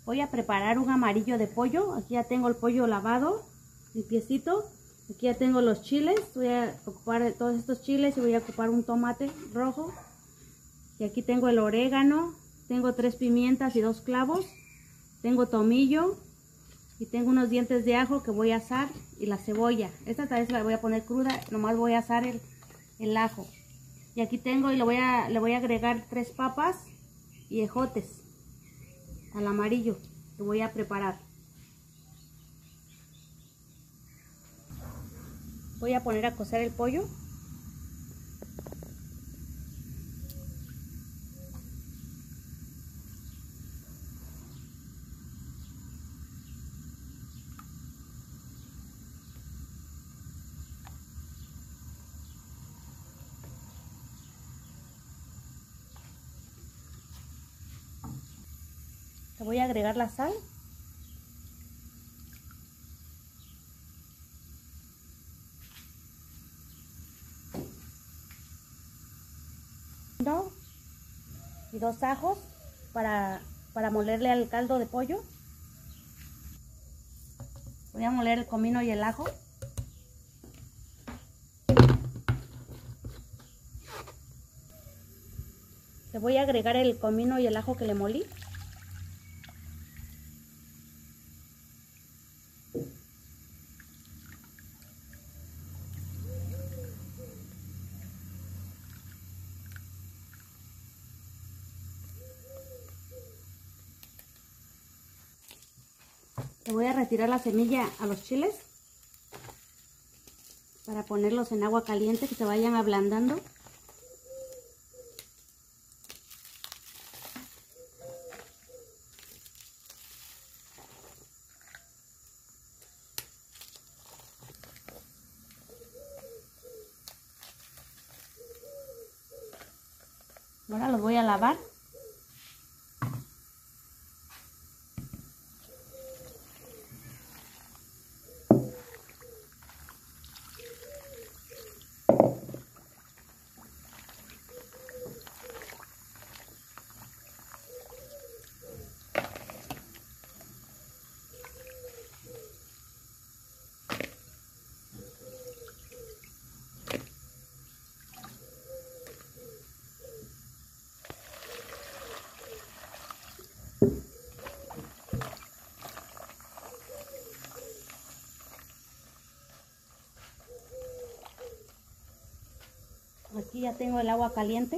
Voy a preparar un amarillo de pollo. Aquí ya tengo el pollo lavado, limpiecito. Aquí ya tengo los chiles. Voy a ocupar todos estos chiles y voy a ocupar un tomate rojo. Y aquí tengo el orégano. Tengo 3 pimientas y 2 clavos. Tengo tomillo. Y tengo unos dientes de ajo que voy a asar. Y la cebolla. Esta tal vez la voy a poner cruda. Nomás voy a asar el ajo. Y aquí tengo y le voy a agregar 3 papas y ejotes al amarillo que voy a preparar. Voy a poner a cocer el pollo. Le voy a agregar la sal. Y 2 ajos para molerle al caldo de pollo. Voy a moler el comino y el ajo. Le voy a agregar el comino y el ajo que le molí. Le voy a retirar la semilla a los chiles para ponerlos en agua caliente que se vayan ablandando. Ahora los voy a lavar. Aquí ya tengo el agua caliente.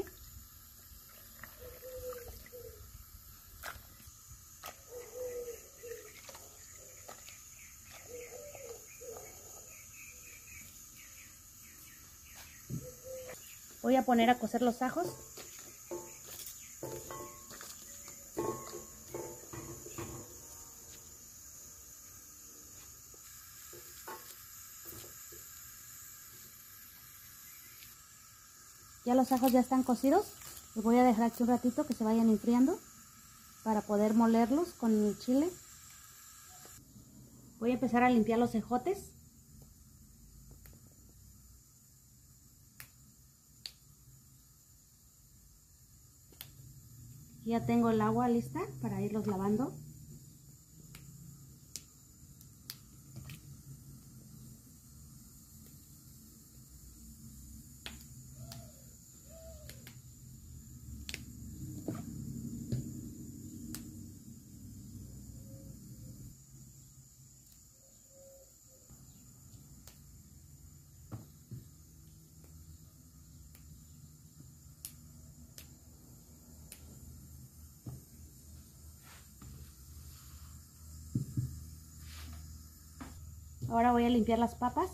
Voy a poner a cocer los ajos. Ya los ajos ya están cocidos. Los voy a dejar aquí un ratito que se vayan enfriando para poder molerlos con el chile. Voy a empezar a limpiar los ejotes. Ya tengo el agua lista para irlos lavando. Ahora voy a limpiar las papas.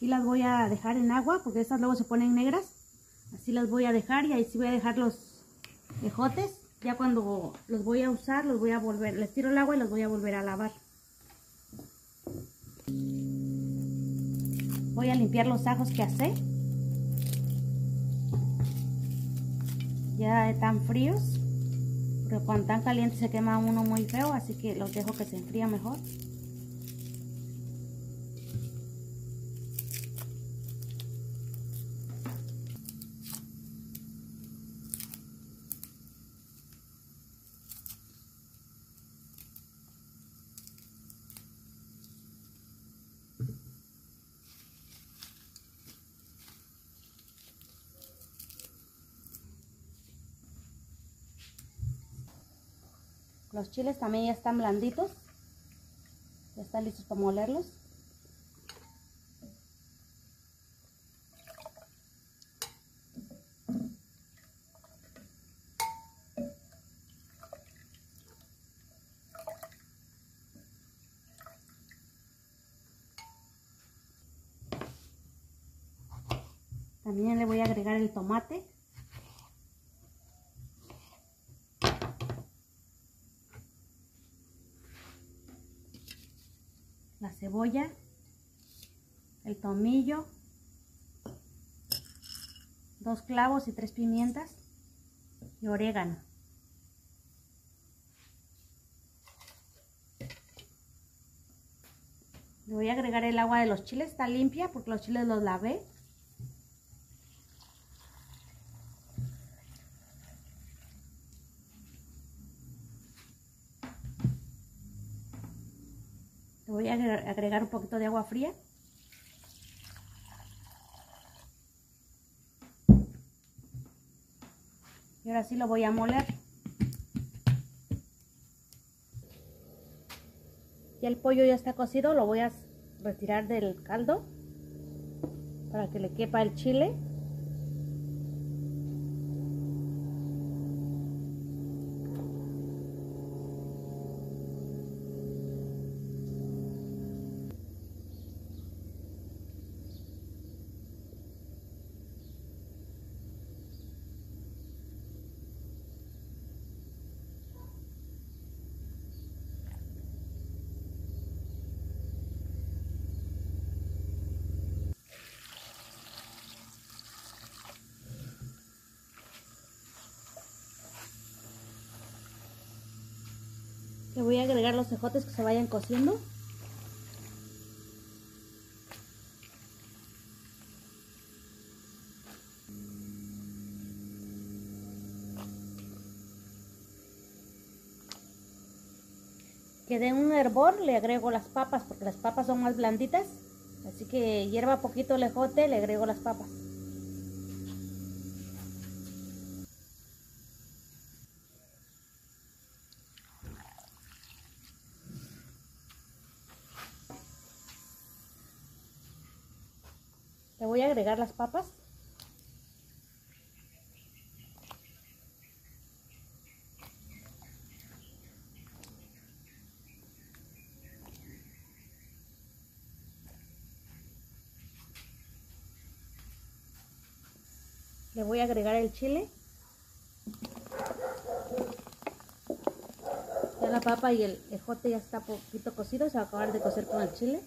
Aquí las voy a dejar en agua porque estas luego se ponen negras. Así las voy a dejar y ahí sí voy a dejar los ejotes. Ya cuando los voy a usar, los voy a volver, les tiro el agua y los voy a volver a lavar. Voy a limpiar los ajos que asé. Ya están fríos, pero cuando están calientes se quema uno muy feo, así que los dejo que se enfríen mejor. Los chiles también ya están blanditos, ya están listos para molerlos. También le voy a agregar el tomate. La cebolla, el tomillo, 2 clavos y 3 pimientas y orégano. Le voy a agregar el agua de los chiles, está limpia porque los chiles los lavé. Le voy a agregar un poquito de agua fría. Y ahora sí lo voy a moler. Ya el pollo ya está cocido, lo voy a retirar del caldo para que le quepa el chile. Le voy a agregar los ejotes que se vayan cociendo. Que den un hervor, le agrego las papas porque las papas son más blanditas. Así que hierva poquito el ejote, le agrego las papas. Le voy a agregar las papas. Le voy a agregar el chile. Ya la papa y el ejote ya está poquito cocido, se va a acabar de cocer con el chile.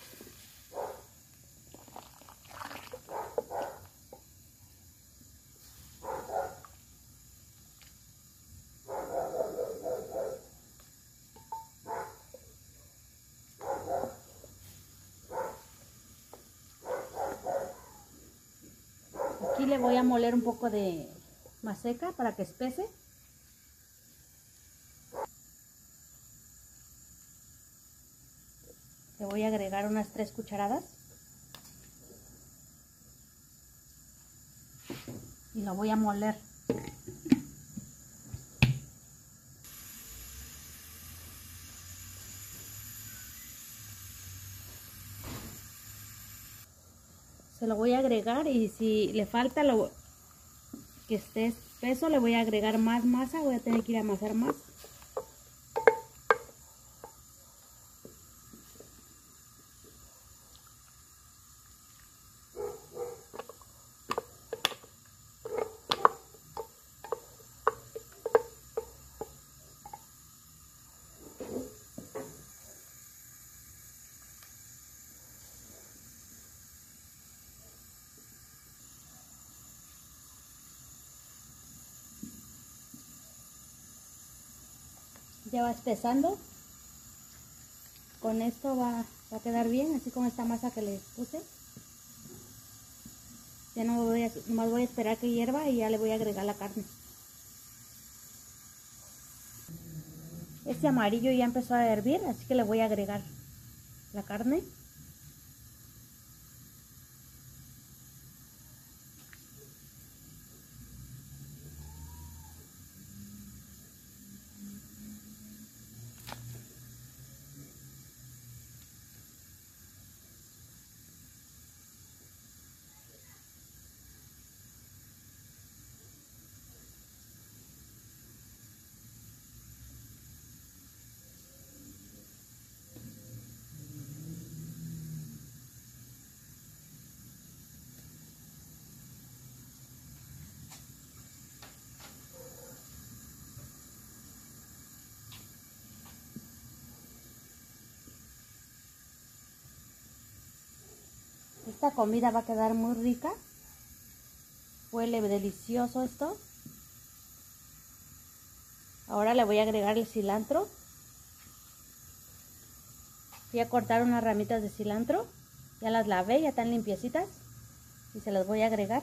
Aquí le voy a moler un poco de maseca para que espese. Le voy a agregar unas 3 cucharadas. Y lo voy a moler. Se lo voy a agregar y si le falta que esté espeso, le voy a agregar más masa. Voy a tener que ir a amasar más. Ya va espesando. Con esto va a quedar bien, así con esta masa que le puse. Ya no nomás voy a esperar que hierva y ya le voy a agregar la carne. Este amarillo ya empezó a hervir, así que le voy a agregar la carne. Esta comida va a quedar muy rica. Huele delicioso esto. Ahora le voy a agregar el cilantro. Voy a cortar unas ramitas de cilantro. Ya las lavé, ya están limpiecitas. Y se las voy a agregar.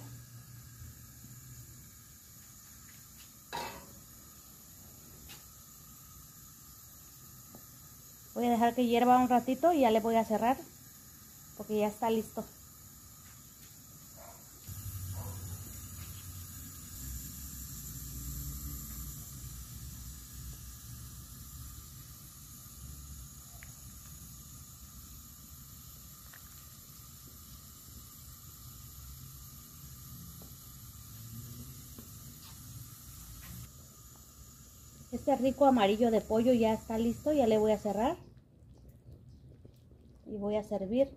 Voy a dejar que hierva un ratito y ya le voy a cerrar. Porque ya está listo. Este rico amarillo de pollo ya está listo, ya le voy a cerrar y voy a servir.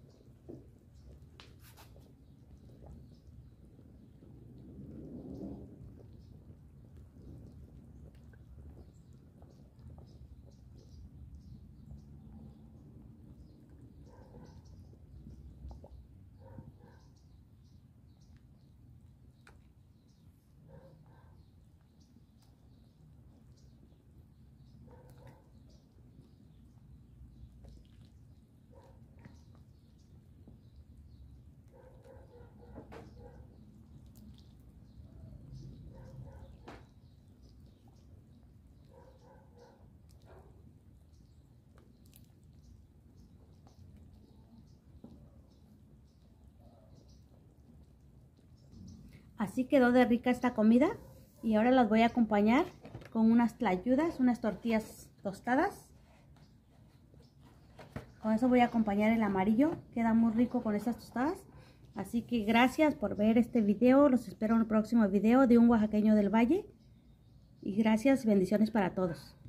Así quedó de rica esta comida y ahora las voy a acompañar con unas tlayudas, unas tortillas tostadas. Con eso voy a acompañar el amarillo, queda muy rico con estas tostadas. Así que gracias por ver este video, los espero en el próximo video de un oaxaqueño del Valle. Y gracias y bendiciones para todos.